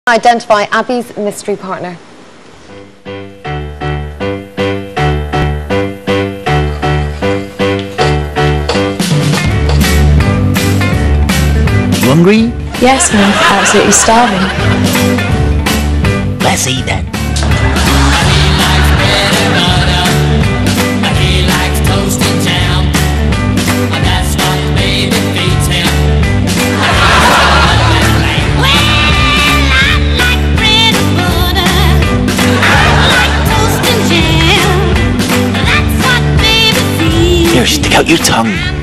Identify Abby's mystery partner. You hungry? Yes, I'm absolutely starving. Let's eat then. Here, stick out your tongue.